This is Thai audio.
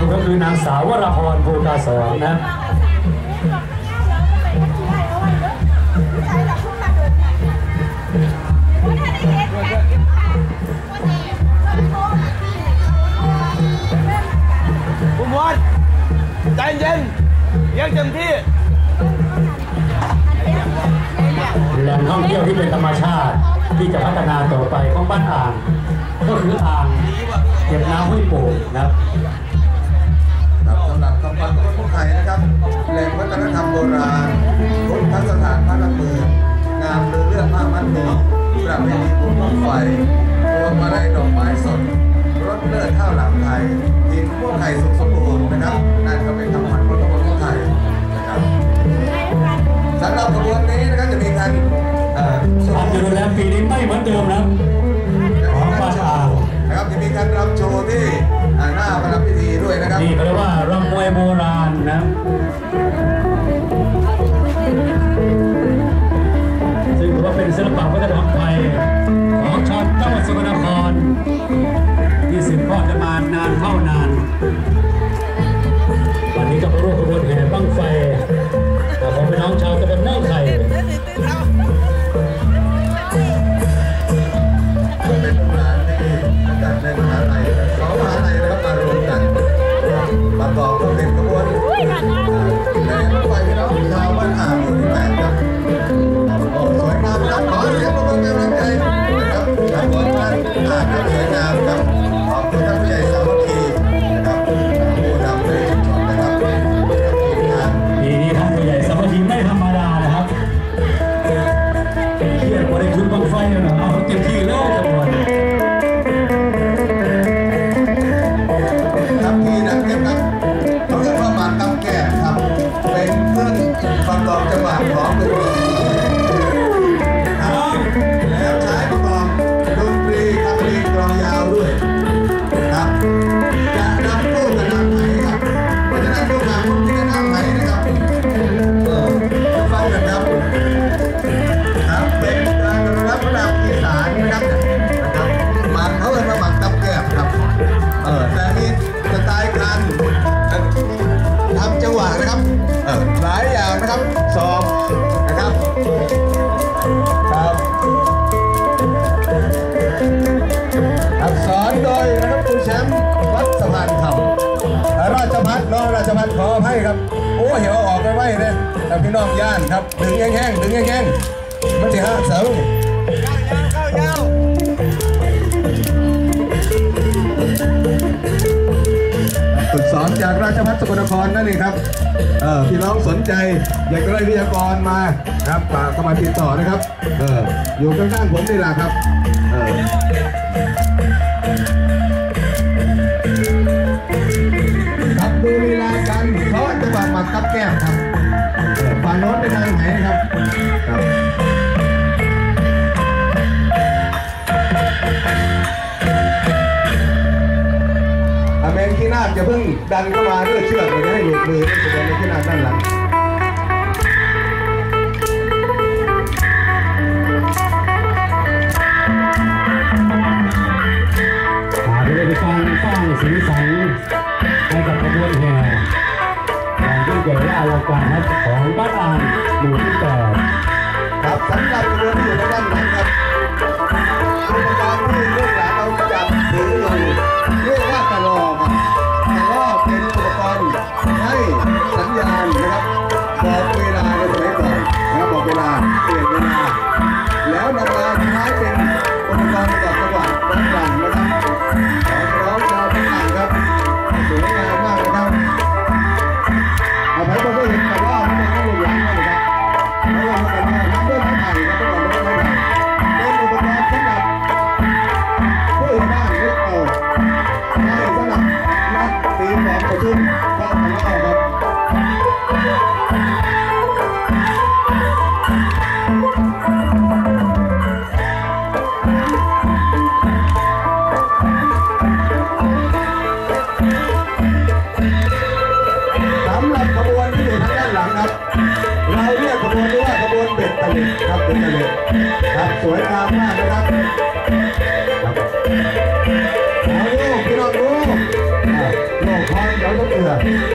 ก็คือนางสาววรพรภูกาสอนนะคุณวอนใจเย็นยังเต็มที่แหล่งท่องเที่ยวที่เป็นธรรมชาติที่จะพัฒนาต่อไปของบ้านอ่างก็คืออ่างเก็บน้ำห้วยโป่งนะครับสำหรับกำปั้นต้นพวกไข่นะครับแหล่งวัฒนธรรมโบราณพุทธสถานพระนเมืองงามเรื่องผ้ามัดหมี่ประเพณีบุญบั้งไฟพวงมาลัยดอกไม้สดรถเลือดข้าวหลามไทยหินพวกไข่สุขสมบูรณ์นะครับนั่นก็เป็นคำขวัญของต้นพวกไข่นะครับสำหรับขบวนนี้นะครับจะมีการการดูแลปีนี้ไม่เหมือนเดิมนะของบ้านอ่างนะครับจะมีการรำโชว์ที่หน้าประดับพิธีด้วยนะครับนี่เขาเรียกว่ารำมวยโบราณนะซึ่งถือว่าเป็นศิลปะวัฒนธรรมไทยของชาวจังหวัดสกลนครที่สืบทอดกันมานานเท่านานวันนี้ก็มาร่วมขบวนแห่บั้งไฟของพี่น้องชาวตำบลม่วงไข่เป็นโรงงานที่จัดในมหาลัยสองมหาลัยนะครับมารวมกันประกอบก็เป็นขบวนในรถไฟพี่น้องชาวบ้านอ่างหมู่ที่8ครับโอ้สวยงามนะครับขอเสียงปรบมือเป็นกำลังใจนะครับขบวนบ้านอ่างครับสวยงามครับขอบคุณท่านผู้ใหญ่สามัคคีนะครับผู้นำในชุมชนนะครับปีนี้ท่านผู้ใหญ่สามัคคีไม่ธรรมดานะครับเทียบกับในชุดบั้งไฟนะเอาเต็มที่เลยขบวนครับที่นักเก็บครับเขาเรียกว่าหมากตำแก่ครับเป็นเครื่องประกอบจังหวะของดนตรีแล้วใช้ประกอบดนตรีครับมีกลองยาวด้วยครับจะนำคู่กับน้ำไหครับเพราะฉะนั้นลูกหลานที่จะน้ำไหนะครับจะฟังกันครับครับเป็นการรับระดับอีสานนะครับมันเขาเรียกว่าหมากตำแก่ครับแต่มีสไตล์การทำจังหวะนะครับหลายอย่างนะครับสอบนะครับครับสอนโดยนะครับครูแชมป์วัดสะพานคำราชพัฒน์น้องราชพัฒน์ขออภัยครับโอ้เหี่ยวออกไปไว้เลยแต่พี่น้องย่านครับดึงแห้งๆดึงแห้งๆมันจะห้าเสาฝึกสอนจากราชภัฏสกลนครนั่นเองครับพี่น้องสนใจอยากจะได้วิทยากรมาครับก็มาติดต่อนะครับอยู่ข้างๆผมนี่แหละครับครับดูลีลากันเพราะจังหวะหมักกับแก้มครับฝั่งโน้นเป็นทางไหนครับเมนขี้นาจะเพิ่งดันเข้ามาด้วยเชือกมันจะให้หลุดมือจะเป็นขี้นาด้านหลังจะได้เป็นการสร้างสีสันให้กับขบวนแห่ของยิ่งใหญ่และอลังการของบ้านอ่างหมู่ที่8 ครับสำหรับขบวนที่อยู่ในด้านหลังครับอุปกรณ์ที่ลูกหลานเราจับถืออยู่เรียกว่าตะลอครับตะลอเป็นอุปกรณ์ให้สัญญาณนะครับบอกเวลาในสมัยก่อนนะบอกเวลาเปลี่ยนเวลาแล้วนำมาใช้เป็นอุปกรณ์ประกอบจังหวะร้องรำนะครับร้องชาวบ้านครับสวยงามมากนะครับเอาไปก็เห็นตะลอไม่ต้องหลังนะครับเพราะว่ามันเป็นน้ำเลือดไทยนะต้องบอกว่าเป็นอุปกรณ์สำหรับผู้บ้านลูกเอาให้สำหรับนักตีหมอกประชุมก็ทำเอาครับสำหรับขบวนที่อยู่ทางด้านหลังครับเราเรียกขบวนนี้ว่าขบวนเบ็ดตะเล็ดครับเป็นตะเล็ดครับสวยงามมากนะครับเอาลูกพี่น้องลูกพรเดี๋ยวจะเกลือ